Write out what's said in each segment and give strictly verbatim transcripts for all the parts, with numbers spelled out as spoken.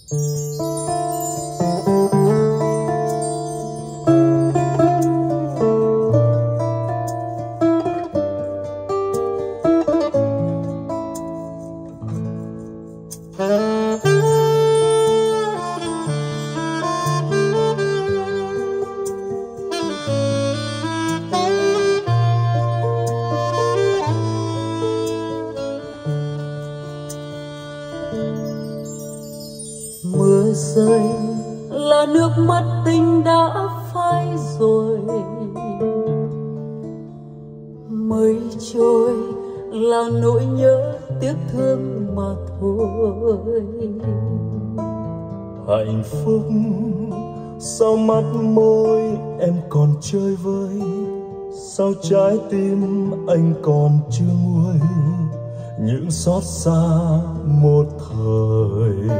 Mưa rơi là nước mắt tình đã phai rồi, mây trôi là nỗi nhớ tiếc thương mà thôi. Hạnh phúc sao mắt môi em còn chơi vơi, sao trái tim anh còn chưa nguôi những xót xa một thời.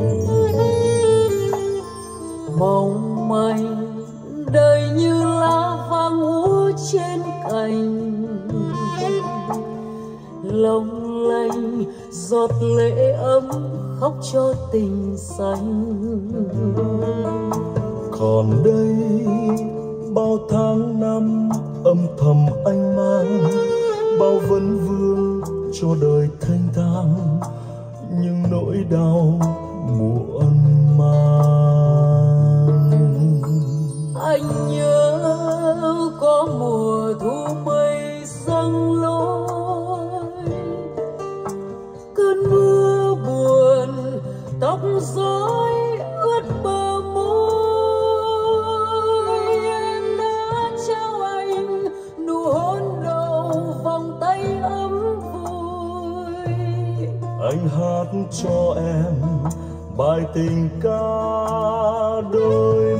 Mong manh đời như lá vàng úa trên cành, long lanh giọt lệ ấm khóc cho tình xanh. Còn đây bao tháng năm âm thầm anh mang, bao vấn vương cho đời thanh thang nhưng nỗi đau muộn màng. Anh nhớ có mùa thu mây giăng lối, cơn mưa buồn tóc rối ướt bờ môi. Em đã trao anh nụ hôn đầu vòng tay ấm vui. Anh hát cho em bài tình ca đôi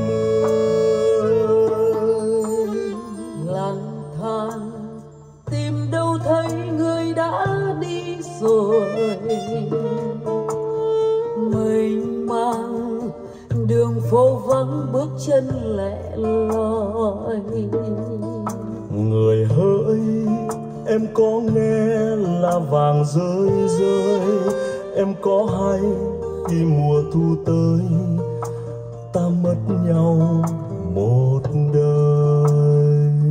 mươi. Lang thang tìm đâu thấy người đã đi rồi, mênh mang đường phố vắng bước chân lẻ loi. Người hỡi em có nghe là vàng rơi rơi, em có hay khi mùa thu tới ta mất nhau một đời.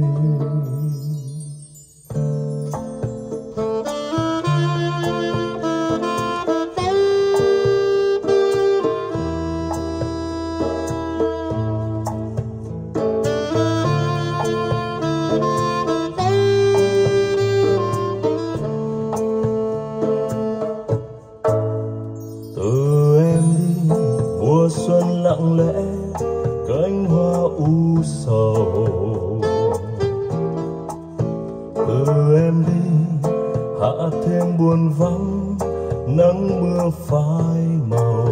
Xuân lặng lẽ cánh hoa u sầu, từ em đi hạ thêm buồn vắng nắng mưa phai màu.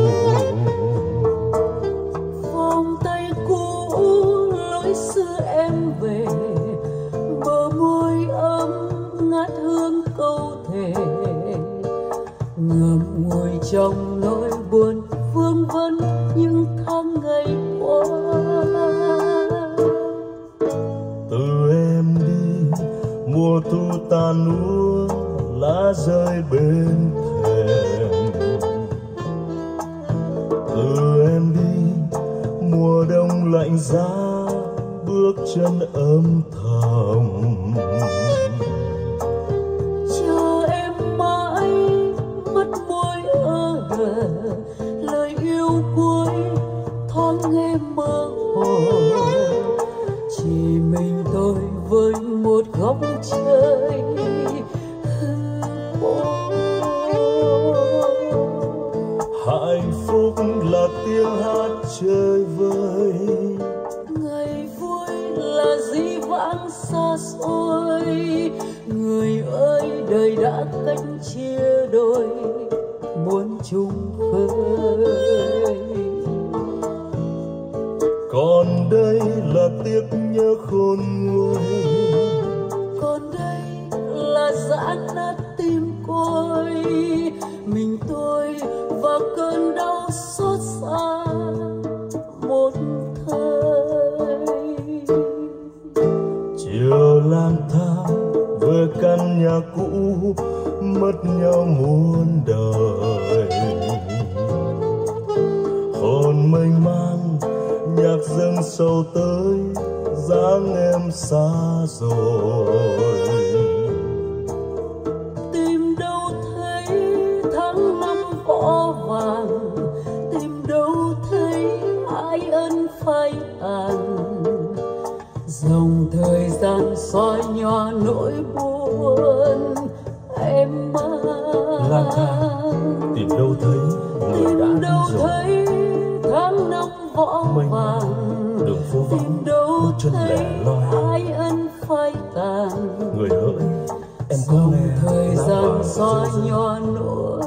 Vòng tay cũ lối xưa em về, bờ môi ấm ngát hương câu thề, ngậm ngùi trong nỗi buồn vương vấn những tháng ngày qua. Từ em đi mùa thu tàn úa lá rơi bên thềm, từ em đi mùa đông lạnh giá bước chân âm thầm. Chờ em mãi mất môi ơ lời yêu cuối thoáng nghe mơ hồ, chỉ mình tôi với một góc trời hư vô. Hạnh phúc là tiếng hát chơi vơi, ngày vui là dĩ vãng xa xôi. Người ơi đời đã cách chia đôi muốn chung khơi. còn đây là tiếc nhớ khôn nguôi, Còn đây là dã nát tim côi. Mình tôi và cơn đau xót xa một thời. chiều lang thang về căn nhà cũ mất nhau muôn đời. sầu tới dáng em xa rồi. Tìm đâu thấy tháng năm võ vàng, tìm đâu thấy ai ân phai tàn. Dòng thời gian xóa nhòa nỗi buồn em mang. Lang thang tìm đâu thấy người đã Tìm đâu đi rồi. thấy tháng năm võ Mênh vàng, đường phố vắng, tìm đâu bước chân thấy lẻ loi. ai ân phai tàn. Người hỡi em có Dòng nghe thời lá gian vàng xóa rơi rơi. nhòa nỗi